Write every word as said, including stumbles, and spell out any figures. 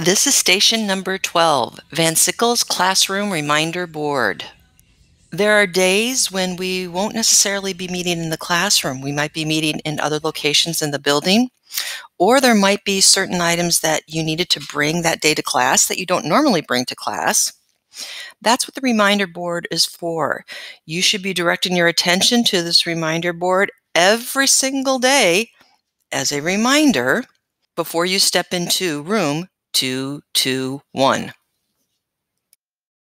This is station number twelve, Van Sickle's Classroom Reminder Board. There are days when we won't necessarily be meeting in the classroom. We might be meeting in other locations in the building, or there might be certain items that you needed to bring that day to class that you don't normally bring to class. That's what the reminder board is for. You should be directing your attention to this reminder board every single day as a reminder before you step into room two two one.